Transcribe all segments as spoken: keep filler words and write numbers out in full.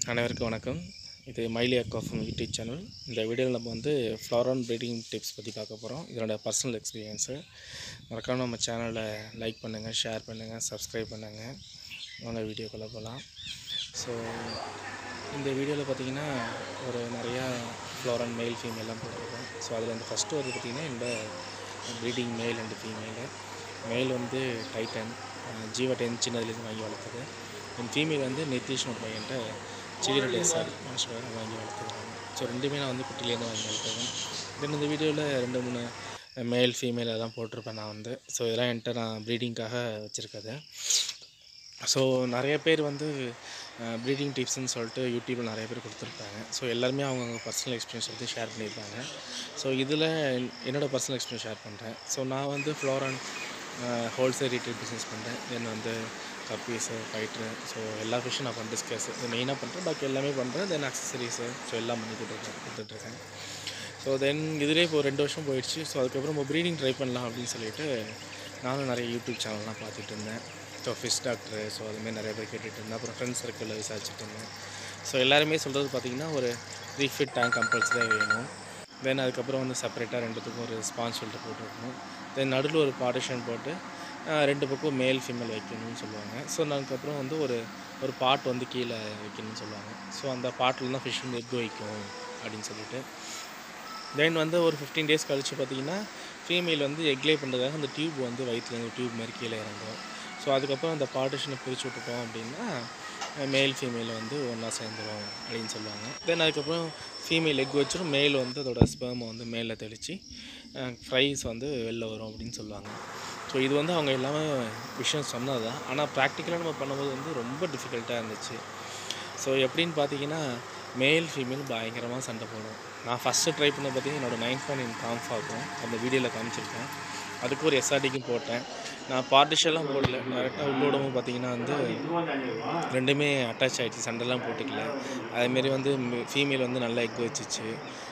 அனைவருக்கும் வணக்கம். இது மைலி அக்வாஃபார்ம் யூடியூப் சேனல். இந்த வீடியோவில் நம்ம வந்து ஃப்ளவரான் ப்ரீடிங் டிப்ஸ் பற்றி பார்க்க போகிறோம். இதனோட பர்சனல் எக்ஸ்பீரியன்ஸு. மறக்காம நம்ம சேனலை லைக் பண்ணுங்கள், ஷேர் பண்ணுங்கள், சப்ஸ்கிரைப் பண்ணுங்கள். வாங்க வீடியோக்குள்ளே போகலாம். ஸோ இந்த வீடியோவில் பார்த்திங்கன்னா ஒரு நிறையா ஃப்ளவரான் மேல் ஃபீமேலாம் போட்டிருக்கோம். ஸோ அதில் வந்து ஃபஸ்ட்டு வந்து பார்த்திங்கன்னா இந்த ப்ரீடிங் மேல் அண்டு ஃபீமேலு. மேல் வந்து டைட்டன் ஜீவா டென் சின்னதுலேருந்து வாங்கி வளர்க்குது. என் ஃபீமேல் வந்து நிதிஷ்னு ஒரு பையன்ட்ட சிலிரோ டேஸாக மாஸ்டர் வாங்கி வளர்த்துக்கிறாங்க. ஸோ ரெண்டுமே நான் வந்து குட்டிலேருந்து வாங்கி வளர்த்துவேன். தென் இந்த வீடியோவில் ரெண்டு மூணு மேல் ஃபீமேல் எல்லாம் போட்டிருப்பேன் நான் வந்து. ஸோ இதெல்லாம் என்கிட்ட நான் ப்ரீடிங்காக வச்சுருக்கது. ஸோ நிறைய பேர் வந்து ப்ரீடிங் டிப்ஸ்ன்னு சொல்லிட்டு யூடியூப்பில் நிறைய பேர் கொடுத்துருப்பாங்க. ஸோ எல்லாருமே அவங்கவுங்க பர்சனல் எக்ஸ்பீரியன்ஸ் வந்து ஷேர் பண்ணியிருப்பாங்க. ஸோ இதில் என்னோடய பர்சனல் எக்ஸ்பீரியன்ஸ் ஷேர் பண்ணுறேன். ஸோ நான் வந்து ஃப்ளோரான் ஹோல்சேல் ரீட்டைல் பிஸ்னஸ் பண்ணுறேன். தென் வந்து கப்பீஸு, ஃபைட்ரு, ஸோ எல்லா ஃபிஷ்ஷும் நான் பண்ணுறேன். ஸ்கேஸு இது மெயினாக பண்ணுறேன், பாக்கி எல்லாமே பண்ணுறேன். தென் அக்சசரிஸு, ஸோ எல்லாம் பண்ணி கொடுத்துருக்கேன் கொடுத்துட்ருக்கேன். ஸோ தென் இதிலே இப்போ ரெண்டு வருஷம் போயிடுச்சு. ஸோ அதுக்கப்புறம் நம்ம ப்ரீடிங் ட்ரை பண்ணலாம் அப்படின்னு சொல்லிட்டு நானும் நிறைய யூடியூப் சேனல்லாம் பார்த்துட்டு இருந்தேன். ஸோ ஃபிஷ் டாக்டரு, ஸோ அதுமாதிரி நிறைய பேர் கேட்டுட்டு இருந்தேன். அப்புறம் ஃப்ரெண்ட்ஸ் சர்க்கிளில் விசாரிச்சுட்டு இருந்தேன். ஸோ எல்லாருமே சொல்கிறது பார்த்திங்கன்னா ஒரு த்ரீ ஃபீட் டேங்க் கம்பல்சரியாக வேணும். தென் அதுக்கப்புறம் வந்து செப்பரேட்டாக ரெண்டுத்துக்கும் ஒரு ஸ்பான்ஸ் ஃபில்டர் போட்டுருக்கணும். தென் நடுவில் ஒரு பார்ட்டிஷன் போட்டு ரெண்டு பக்கம் மேல் ஃபீமேல் வைக்கணும்னு சொல்லுவாங்க. ஸோ அதுக்கப்புறம் வந்து ஒரு ஒரு பாட் வந்து கீழே வைக்கணும்னு சொல்லுவாங்க. ஸோ அந்த பாட்டில் தான் ஃபிஷ் வந்து எக் வைக்கும் அப்படின்னு சொல்லிட்டு. தென் வந்து ஒரு ஃபிஃப்டீன் டேஸ் கழித்து பார்த்திங்கன்னா ஃபீமேல் வந்து எக்லே பண்ணுறதுக்காக அந்த டியூப் வந்து வயிற்றுலேருந்து டியூப் மாதிரி கீழே இறங்கும். ஸோ அதுக்கப்புறம் அந்த பார்ட்டிஷனை பிரித்து விட்டுட்டோம் அப்படின்னா மேல் ஃபீமேல் வந்து ஒன்றா சேர்ந்துடும் அப்படின்னு சொல்லுவாங்க. தென் அதுக்கப்புறம் ஃபீமேல் எக் வச்சிடும், மேல் வந்து அதோட ஸ்பெர்மை வந்து மேலே தெளித்து ஃப்ரைஸ் வந்து வெளில வரும் அப்படின்னு சொல்லுவாங்க. ஸோ இது வந்து அவங்க எல்லாமே விஷயம் சொன்னது தான். ஆனால் ப்ராக்டிக்கலாக நம்ம பண்ணும்போது வந்து ரொம்ப டிஃபிகல்ட்டாக இருந்துச்சு. ஸோ எப்படின்னு பார்த்தீங்கன்னா மேல் ஃபீமேல் பயங்கரமாக சண்டை போடும். நான் ஃபஸ்ட்டு ட்ரை பண்ண பார்த்தீங்கன்னா என்னோடய நைன் பாயிண்ட் நைன் காம்ஃப் ஆகும், அந்த வீடியோவில் காமிச்சிருக்கேன். அதுக்கு ஒரு எஸ்ஆர்டிக்கும் போட்டேன். நான் பார்ட்டிஷன்லாம் போடல, டேரெக்டாக உள்ளோடவும் பார்த்தீங்கன்னா வந்து ரெண்டுமே அட்டாச் ஆகிடுச்சு, சண்டைலாம் போட்டுக்கல. அதேமாரி வந்து ஃபீமேல் வந்து நல்லா எக் வச்சிச்சு.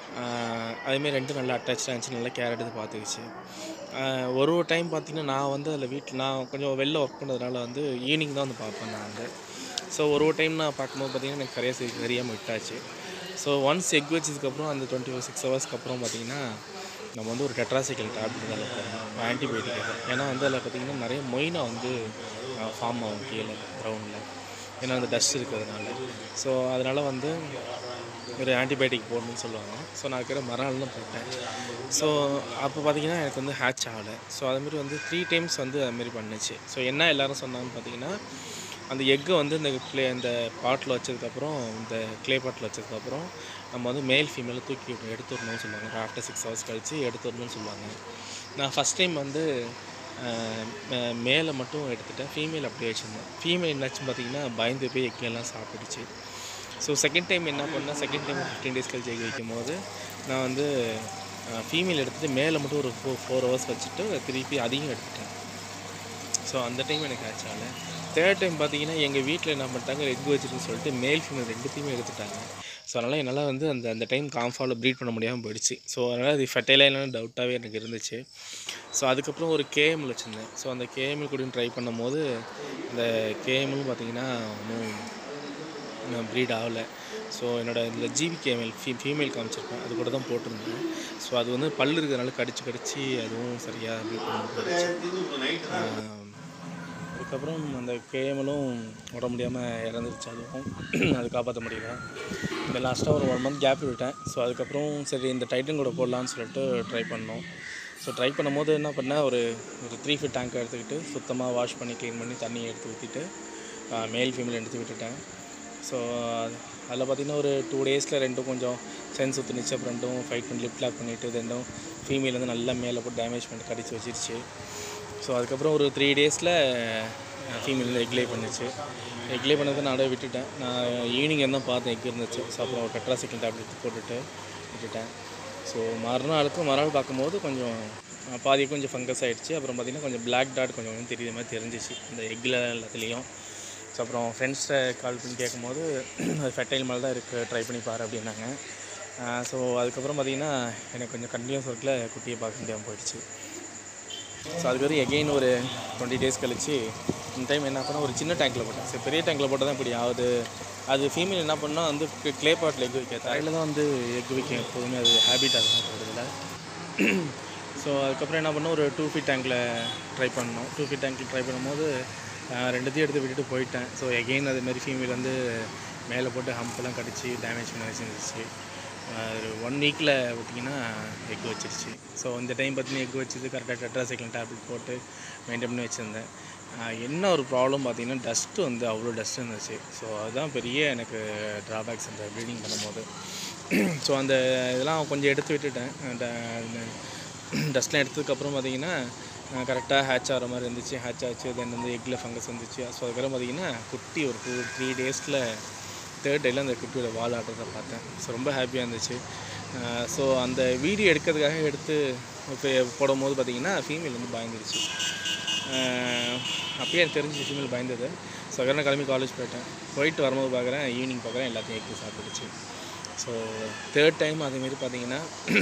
அதேமாரி ரெண்டும் நல்லா அட்டாச்சாக இருந்துச்சு, நல்லா கேர் எடுத்து பார்த்துக்குச்சு. ஒரு ஒரு டைம் பார்த்திங்கன்னா நான் வந்து அதில் வீட்டில் நான் கொஞ்சம் வெளில ஒர்க் பண்ணுறதுனால வந்து ஈவினிங் தான் வந்து பார்ப்பேன் நான் வந்து. ஸோ ஒரு ஒரு டைம் நான் பார்க்கும்போது பார்த்திங்கன்னா எனக்கு சரியாக சரி தெரியாமல் விட்டாச்சு. ஸோ ஒன்ஸ் எக் வச்சதுக்கப்புறம் அந்த டுவெண்ட்டி ஃபோர் சிக்ஸ் ஹவர்ஸ்க்கு அப்புறம் பார்த்திங்கன்னா நம்ம வந்து ஒரு டெட்ராசைக்கிள் டேப்லெட் அதில் போடணும், ஆன்டிபயோட்டிக். ஏன்னா வந்து அதில் பார்த்திங்கன்னா நிறைய மொயினா வந்து ஃபார்ம் ஆகும் கீழே க்ரௌண்டில், ஏன்னா அந்த டஸ்ட் இருக்கிறதுனால. ஸோ அதனால் வந்து ஒரு ஆன்டிபயோட்டிக் போடணும்னு சொல்லுவாங்க. ஸோ நான் இருக்கிற மறுநாள் தான் போட்டேன். ஸோ அப்போ பார்த்திங்கன்னா எனக்கு வந்து ஹேட்ச் ஆகலை. ஸோ அதுமாரி வந்து த்ரீ டைம்ஸ் வந்து அதுமாரி பண்ணுச்சு. ஸோ என்ன எல்லோரும் சொன்னாங்கன்னு பார்த்திங்கன்னா அந்த எக்கை வந்து இந்த க்ளே இந்த பாட்டில் வச்சதுக்கப்புறம், இந்த க்ளே பாட்டில் வச்சதுக்கப்புறம் நம்ம வந்து மேல் ஃபீமேலை தூக்கி எடுத்துடணும்னு சொல்லுவாங்க. ஆஃப்டர் சிக்ஸ் ஹவர்ஸ் கழித்து எடுத்துடணும்னு சொல்லுவாங்க. நான் ஃபஸ்ட் டைம் வந்து மேலே மட்டும் எடுத்துகிட்டேன், ஃபீமேல் அப்படியே வச்சுருந்தேன். ஃபீமேல் என்னாச்சுன்னு பார்த்திங்கன்னா பயந்து போய் எக்கெல்லாம் சாப்பிட்டுடுச்சு. ஸோ செகண்ட் டைம் என்ன பண்ணேன், செகண்ட் டைம் ஃபிஃப்டீன் டேஸ் கழிச்சு எக் வைக்கும் போது நான் வந்து ஃபீமேல் எடுத்துகிட்டு மேலே மட்டும் ஒரு ஃபோர் ஃபோர் ஹவர்ஸ் வச்சுட்டு திருப்பி அதையும் எடுத்துட்டேன். ஸோ அந்த டைம் எனக்கு ஆச்சு ஆகலை. தேர்ட் டைம் பார்த்திங்கன்னா எங்கள் வீட்டில் என்ன பண்ணிட்டாங்க, எக் வச்சுருன்னு சொல்லிட்டு மேல் ஃபீமேல் ரெண்டுத்தையுமே எடுத்துட்டாங்க. ஸோ அதனால் என்னால் வந்து அந்த அந்த டைம் காம்ஃபாவில் ப்ரீட் பண்ண முடியாமல் போயிடுச்சு. ஸோ அதனால் அது ஃபெர்டைலாக இல்லைன்னு டவுட்டாகவே எனக்கு இருந்துச்சு. ஸோ அதுக்கப்புறம் ஒரு கேஎம்எல் வச்சுருந்தேன். ஸோ அந்த கேஎம்எல் கூட ட்ரை பண்ணும் போது அந்த கேஎம்எல் பார்த்திங்கன்னா ஒன்றும் ப்ரீட் ஆகலை. ஸோ என்னோடய இதில் ஜிபி கேஎம்எல் ஃபீ ஃபீமேல் காமிச்சிருப்பேன், அது கூட தான் போட்டிருந்தேன். ஸோ அது வந்து பல் இருக்கிறதுனால கடிச்சு கடிச்சு அதுவும் சரியாக ப்ரீட் பண்ண போயிடுச்சு. அதுக்கப்புறம் அந்த கேஎம்எலும் உட முடியாமல் இறந்துருச்சு, அதுவும் அது காப்பாற்ற முடியல. இந்த லாஸ்ட்டாக ஒரு ஒன் மந்த் கேப் விட்டேன். ஸோ அதுக்கப்புறம் சரி இந்த டைட்டன் கூட போடலான்னு சொல்லிட்டு ட்ரை பண்ணோம். ஸோ ட்ரை பண்ணும்போது என்ன பண்ணேன், ஒரு ஒரு த்ரீ ஃபீட் டேங்க்கை எடுத்துக்கிட்டு சுத்தமாக வாஷ் பண்ணி க்ளீன் பண்ணி தண்ணியை எடுத்து ஊற்றிட்டு மேல் ஃபீமேல் எடுத்து விட்டுட்டேன். ஸோ அதில் பார்த்திங்கன்னா ஒரு டூ டேஸில் ரெண்டும் கொஞ்சம் சென்ஸ் ஊற்றுனுச்சு. அப்புறம் ரெண்டும் ஃபைட் பண்ணி லிப் லாக் பண்ணிவிட்டு ரெண்டும் ஃபீமேல் வந்து நல்லா மேலே போட்டு டேமேஜ் பண்ணிட்டு கடிச்சு வச்சிருச்சு. ஸோ அதுக்கப்புறம் ஒரு த்ரீ டேஸில் ஃபீமேல் வந்து எக்லே பண்ணிச்சு. எக்லே பண்ணதை நான் அப்படியே விட்டுட்டேன். நான் ஈவினிங் என்ன பார்த்தேன் எக் இருந்துச்சு. ஸோ அப்புறம் ஒரு டெட்ராசைக்கிள் டேப்லெட் போட்டுட்டு விட்டுட்டேன். ஸோ மறுநாளுக்கு மறுநாள் பார்க்கும்போது கொஞ்சம் பாதி கொஞ்சம் ஃபங்கஸ் ஆகிடுச்சு. அப்புறம் பார்த்திங்கன்னா கொஞ்சம் பிளாக் டாட் கொஞ்சம் கொஞ்சம் தெரியுற மாதிரி தெரிஞ்சிச்சு இந்த எக்கில் எல்லாத்துலேயும். ஸோ அப்புறம் ஃப்ரெண்ட்ஸ்கிட்ட கால் பண்ணி கேட்கும்போது அது ஃபெர்டைல் மேலே தான் இருக்குது, ட்ரை பண்ணி பாரு அப்படின்னாங்க. ஸோ அதுக்கப்புறம் பார்த்திங்கன்னா எனக்கு கொஞ்சம் கண்டினியூஸ் ஒர்க்கில் குட்டியை பார்க்க முடியாமல் போயிடுச்சு. ஸோ அதுக்கப்புறம் எகெயின் ஒரு டுவெண்ட்டி டேஸ் கழிச்சு இந்த டைம் என்ன பண்ணால் ஒரு சின்ன டேங்க்கில் போட்டேன். சரி பெரிய டேங்க்கில் போட்டால் தான் இப்படி ஆகுது. அது ஃபீமேல் என்ன பண்ணால் வந்து க்ளே பாட்டில் எக் வைக்க தரையில் தான் வந்து எக் வைக்கும் எப்போதுமே, அது ஹேபிட் ஆகும் போடுறதுல. ஸோ அதுக்கப்புறம் என்ன பண்ணோம், ஒரு டூ ஃபீட் டேங்க்கில் ட்ரை பண்ணோம். டூ ஃபீட் டேங்க்கில் ட்ரை பண்ணும்போது ரெண்டுத்தையும் எடுத்து விட்டுட்டு போயிட்டேன். ஸோ எகெயின் அதுமாரி ஃபீமேல் வந்து மேலே போட்டு ஹம்பெல்லாம் கடிச்சு டேமேஜ் பண்ண வச்சுருந்துச்சு. ஒரு ஒன் வீக்கில் பார்த்திங்கன்னா எக் வச்சிருச்சு. ஸோ இந்த டைம் பார்த்திங்கன்னா எக் வச்சது கரெக்டாக டெட்ராசைக்ளின் டேப்லெட் போட்டு மெயின்டைன் பண்ணி வச்சுருந்தேன். என்ன ஒரு ப்ராப்ளம் பார்த்திங்கன்னா டஸ்ட்டு வந்து அவ்வளோ டஸ்ட் இருந்துச்சு. ஸோ அதுதான் பெரிய எனக்கு ட்ராபேக்ஸ் அந்த ப்ரீடிங் பண்ணும்போது. ஸோ அந்த இதெல்லாம் கொஞ்சம் எடுத்து விட்டுட்டேன். டஸ்ட்லாம் எடுத்ததுக்கப்புறம் பார்த்திங்கன்னா கரெக்டாக ஹேட்ச் ஆகிற மாதிரி இருந்துச்சு. ஹேட்ச் ஆச்சு. தென் வந்து எக்கில் ஃபங்கஸ் வந்துச்சு. ஸோ அதுக்கப்புறம் பார்த்திங்கன்னா குட்டி ஒரு டூ த்ரீ டேஸில் தேர்ட் டேயில் அந்த குட்டியோட வால் ஆடுறதை பார்த்தேன். ஸோ ரொம்ப ஹாப்பியாக இருந்துச்சு. ஸோ அந்த வீடியோ எடுக்கிறதுக்காக எடுத்து இப்போ போடும்போது பார்த்திங்கன்னா ஃபீமேல் வந்து பயந்துருச்சு. அப்பயே எனக்கு தெரிஞ்சு ஃபீமேல் பயந்தது. ஸோ அதுக்கப்புறம் கிளம்பி காலேஜ் போயிட்டேன். போயிட்டு வரும்போது பார்க்குறேன், ஈவினிங் பார்க்குறேன் எல்லாத்தையும் எக்கு சாப்பிடுச்சு. ஸோ தேர்ட் டைம் அதேமாரி பார்த்திங்கன்னா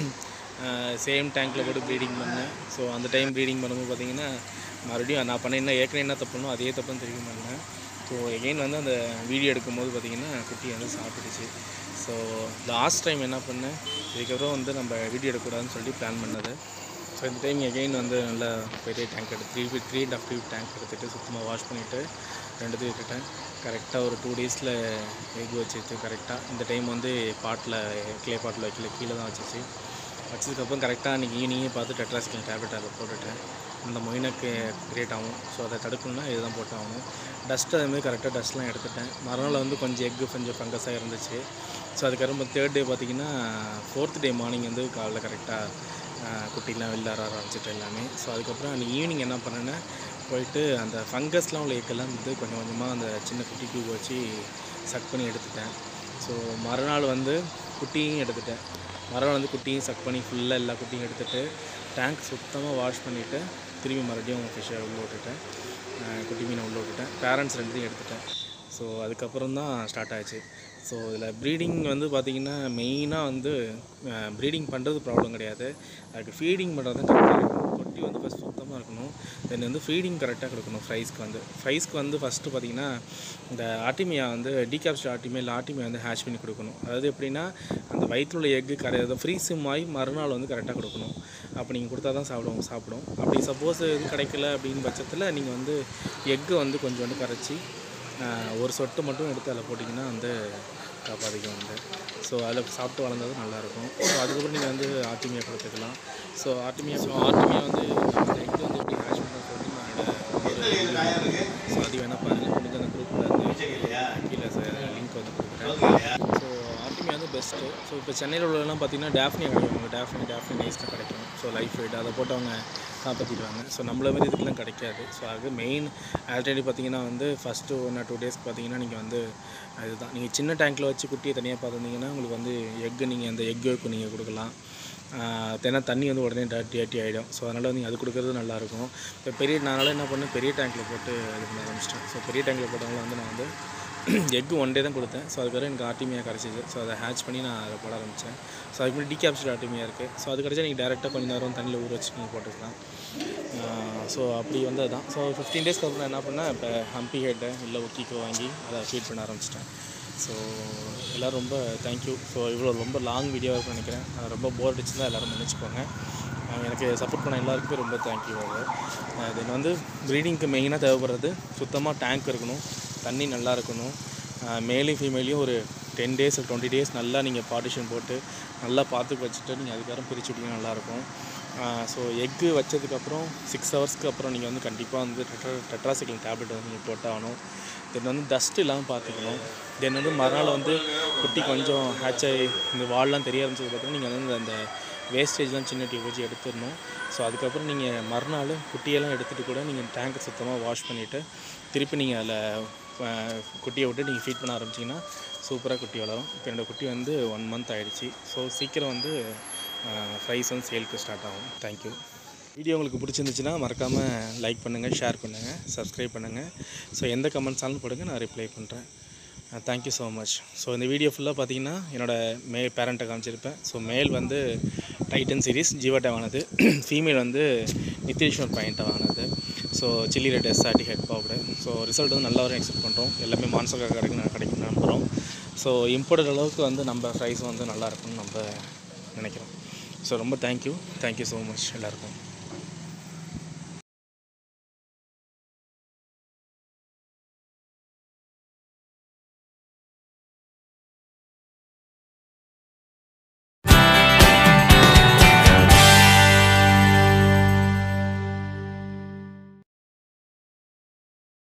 சேம் டேங்க்கில் போட்டு ப்ரீடிங் பண்ணேன். ஸோ அந்த டைம் ப்ரீடிங் பண்ணும்போது பார்த்திங்கன்னா மறுபடியும் நான் பண்ண என்ன ஏற்கனவே என்ன தப்புனோ அதே தப்புன்னு திரும்பி பண்ணேன். ஸோ எகெயின் வந்து அந்த வீடியோ எடுக்கும்போது பார்த்திங்கன்னா குட்டி வந்து சாப்பிட்டுச்சு. ஸோ லாஸ்ட் டைம் என்ன பண்ணேன், இதுக்கப்புறம் வந்து நம்ம வீடியோ எடுக்கக்கூடாதுன்னு சொல்லி பிளான் பண்ணது. ஸோ இந்த டைம் எகெயின் வந்து நல்லா பெரிய டேங்க் எடுத்து three feet three and half feet tank எடுத்துகிட்டு சுத்தமாக வாஷ் பண்ணிவிட்டு ரெண்டுத்தையும் விட்டுட்டேன். கரெக்டாக ஒரு டூ டேஸில் எக் வச்சிச்சு. கரெக்டாக இந்த டைம் வந்து பாட்டில் க்ளே பாட்டில் வைக்கல, கீழே தான் வச்சிச்சு. வச்சதுக்கப்புறம் கரெக்டாக அன்றைக்கி ஈவினிங்கே பார்த்து டெட்ராசைக்ளின் டேப்லெட் அதை போட்டுட்டேன். அந்த மொயினக்கு கிரியேட் ஆகும். ஸோ அதை தடுக்கணும்னா இதுதான் போட்டாகணும். டஸ்ட்டு அதேமாதிரி கரெக்டாக டஸ்ட்லாம் எடுத்துட்டேன். மறுநாள் வந்து கொஞ்சம் எக்கு கொஞ்சம் ஃபங்கஸாக இருந்துச்சு. ஸோ அதுக்கப்புறம் தேர்ட் டே பார்த்திங்கன்னா ஃபோர்த் டே மார்னிங் வந்து காலைல கரெக்டாக குட்டிலாம் வெளில வர ஆரம்பிச்சிட்டு எல்லாமே. ஸோ அதுக்கப்புறம் அன்றைக்கி ஈவினிங் என்ன பண்ணேன்னா போயிட்டு அந்த ஃபங்கஸ்லாம் உள்ள எக்கெல்லாம் வந்து கொஞ்சம் கொஞ்சமாக அந்த சின்ன குட்டி டியூப் வச்சு சக் பண்ணி எடுத்துட்டேன். ஸோ மறுநாள் வந்து குட்டியும் எடுத்துட்டேன். மறுநாள் வந்து குட்டியும் சக் பண்ணி ஃபுல்லாக எல்லா குட்டியும் எடுத்துகிட்டு டேங்க் சுத்தமாக வாஷ் பண்ணிவிட்டு திரும்பி மறுபடியும் ஃபிஷ்ஷை உள்ளே விட்டுட்டேன். குட்டி மீனை உள்ளே விட்டுட்டேன். பேரண்ட்ஸ் ரெண்டுத்தையும் எடுத்துட்டேன். ஸோ அதுக்கப்புறம் தான் ஸ்டார்ட் ஆச்சு. ஸோ இதில் ப்ரீடிங் வந்து பார்த்திங்கன்னா மெயினாக வந்து ப்ரீடிங் பண்ணுறது ப்ராப்ளம் கிடையாது, அதுக்கு ஃபீடிங் பண்ணுறது தான் கரெக்டாக இருக்கணும். தொட்டி வந்து ஃபஸ்ட் சுத்தமாக இருக்கணும். தென் வந்து ஃபீடிங் கரெக்டாக கொடுக்கணும். ஃப்ரைஸ்க்கு வந்து ஃப்ரைஸ்க்கு வந்து ஃபஸ்ட்டு பார்த்திங்கன்னா இந்த ஆர்டிமியா வந்து டீகாப்ஸ்ட் ஆர்டிமியா இல்லை ஆர்டிமியா வந்து ஹேஷ் பண்ணி கொடுக்கணும். அதாவது எப்படின்னா அந்த வயிற்றுல உள்ள எக்கு கரையாத ஃப்ரீஸும் ஆகி மறுநாள் வந்து கரெக்டாக கொடுக்கணும். அப்போ நீங்கள் கொடுத்தா தான் சாப்பிடுவோம் சாப்பிடும். அப்படி சப்போஸ் இது கிடைக்கல அப்படின்னு பட்சத்தில் நீங்கள் வந்து எக்கு வந்து கொஞ்சம் வந்து கரைச்சி ஒரு சொட்டு மட்டும் எடுத்து அதில் போட்டிங்கன்னா வந்து காப்பாற்றிக்கும் வந்து. ஸோ அதில் சாப்பிட்டு வளர்ந்தது நல்லாயிருக்கும். ஸோ அதுக்கப்புறம் நீங்கள் வந்து ஆர்டிமியா கொடுத்துக்கலாம். ஸோ ஆர்டிமியா ஸோ ஆர்டிமியா வந்து அந்த எக்கு வந்து எப்படி ஹேஷ் பண்ணுறது சொல்லி நான் ஒரு ஸோ அது வேணால் பாருங்கள். முடிஞ்ச அந்த குரூப்பில் வந்து கீழே லிங்க் வந்து கொடுக்குறேன். ஸோ ஆர்டிமியா வந்து பெஸ்ட்டு. ஸோ இப்போ சென்னையில் உள்ளதெல்லாம் பார்த்திங்கன்னா டேஃப்னியா கிடைக்கும். டேஃப்னி டேஃப்னி நைஸ்லாம் கிடைக்கும். ஸோ லைஃப் வெயிட் அதை போட்டு அவங்க காப்பாற்றிடுவாங்க. ஸோ நம்மள மாதிரி இதுக்கெல்லாம் கிடைக்காது. ஸோ அது மெயின் ஆல்ரெடி பார்த்திங்கன்னா வந்து ஃபஸ்ட்டு ஒன் ஆர் டூ டேஸ்க்கு பார்த்திங்கன்னா நீங்கள் வந்து இதுதான் நீங்கள் சின்ன டேங்க்கில் வச்சு குட்டியை தனியாக பார்த்துருந்தீங்கன்னா உங்களுக்கு வந்து எக்கு நீங்கள் அந்த எக் யோக்கு நீங்கள் கொடுக்கலாம். ஏன்னா தண்ணி வந்து உடனே டர்ட்டி டர்ட்டி ஆகிடும். ஸோ அதனால் வந்து அது கொடுக்குறது நல்லாயிருக்கும். இப்போ பெரிய நானால என்ன பண்ணேன், பெரிய டேங்க்கில் போட்டு இது பண்ண ஆரம்பிச்சிட்டேன். ஸோ பெரிய டேங்க்கில் போட்டவங்கள வந்து நான் வந்து எக்கு ஒன் டே தான் கொடுத்தேன். ஸோ அதுக்கப்புறம் எனக்கு ஆர்டிமியா கிடச்சிது. ஸோ அதை ஹேட்ச் பண்ணி நான் அதை போட ஆரம்பித்தேன். ஸோ அதுக்கு முன்னாடி டீகாப்ஸ்ட் ஆர்டிமியா இருக்குது. ஸோ அது கிடச்சா நீங்கள் டேரெக்டாக கொஞ்சம் நேரம் தண்ணியில் ஊற வச்சு நீங்கள் போட்டுக்கலாம். ஸோ அப்படி வந்து அதுதான். ஸோ ஃபிஃப்டீன் டேஸ்க்கு அப்புறம் நான் என்ன பண்ணேன், இப்போ ஹம்பி ஹெட்டை இல்லை ஒக்கிக்கோ வாங்கி அதை ஃபீட் பண்ண ஆரம்பிச்சிட்டேன். ஸோ எல்லோரும் ரொம்ப தேங்க்யூ. ஸோ இவ்வளோ ரொம்ப லாங் வீடியோவாக இருக்குன்னு நினைக்கிறேன். அது ரொம்ப போர் அடிச்சுதான் எல்லோரும் மன்னிச்சுக்கோங்க. எனக்கு சப்போர்ட் பண்ண எல்லாருக்குமே ரொம்ப தேங்க்யூ. அது தென் வந்து ப்ரீடிங்க்கு மெயினாக தேவைப்படுறது சுத்தமாக டேங்க் இருக்கணும், தண்ணி நல்லா இருக்கணும். மேலையும் ஃபீமேலையும் ஒரு டென் டேஸ் டுவெண்ட்டி டேஸ் நல்லா நீங்கள் பார்ட்டிஷன் போட்டு நல்லா பார்த்து வச்சுட்டு நீங்கள் அதுக்கப்புறம் பிரித்து விட்டிங்கன்னா நல்லாயிருக்கும். ஸோ எக்கு வச்சதுக்கப்புறம் சிக்ஸ் ஹவர்ஸ்க்கு அப்புறம் நீங்கள் வந்து கண்டிப்பாக வந்து டெட்ரா டெட்ராசைக்ளின் டேப்லெட் வந்து நீங்கள் போட்டாகணும். தென் வந்து டஸ்ட்டு இல்லாமல் பார்த்துக்கணும். தென் வந்து மறுநாள் வந்து குட்டி கொஞ்சம் ஹேட்ச் ஆகி இந்த வால்லாம் தெரிய ஆரம்பிச்சதுக்கப்புறம் நீங்கள் வந்து அந்த வேஸ்டேஜ்லாம் சின்ன டியூப் வச்சு எடுத்துடணும். ஸோ அதுக்கப்புறம் நீங்கள் மறுநாள் குட்டியெல்லாம் எடுத்துகிட்டு கூட நீங்கள் டேங்கை சுத்தமாக வாஷ் பண்ணிவிட்டு திருப்பி நீங்கள் அதில் குட்டியை விட்டு நீங்கள் ஃபீட் பண்ண ஆரம்பிச்சிங்கன்னா சூப்பராக குட்டி வளரும். இப்போ என்னோடய குட்டி வந்து ஒன் மந்த் ஆகிடுச்சி. ஸோ சீக்கிரம் வந்து ஃப்ரைஸ் வந்து சேலுக்கு ஸ்டார்ட் ஆகும். தேங்க்யூ. வீடியோ உங்களுக்கு பிடிச்சிருந்துச்சுன்னா மறக்காமல் லைக் பண்ணுங்கள், ஷேர் பண்ணுங்கள், சப்ஸ்கிரைப் பண்ணுங்கள். ஸோ எந்த கமெண்ட்ஸாலும் போடுங்க, நான் ரிப்ளை பண்ணுறேன். Thank you so much. ஸோ இந்த வீடியோ ஃபுல்லாக பார்த்தீங்கன்னா என்னோடய மே பேரண்ட்டை காமிச்சிருப்பேன். ஸோ மேல் வந்து டைட்டன் சீரிஸ் ஜீவாட்டை வாங்கினது, ஃபீமேல் வந்து நித்தீஷ்வர் பாயிண்ட்டை வாங்கினது. ஸோ சில்லி ரெட் எஸ்ஆர்டி ஹெட் பவுடர். ஸோ ரிசல்ட் வந்து நல்லா வரும் எக்ஸ்பெக்ட் பண்ணுறோம். எல்லாமே மான்சக்கா கிடைக்கும் கிடைக்கும் நம்புகிறோம். ஸோ இம்போர்ட்டட் அளவுக்கு வந்து நம்ம ப்ரைஸ் வந்து நல்லா இருக்கும்னு நம்ம நினைக்கிறோம். ஸோ ரொம்ப தேங்க்யூ தேங்க்யூ ஸோ மச் எல்லாருக்கும்.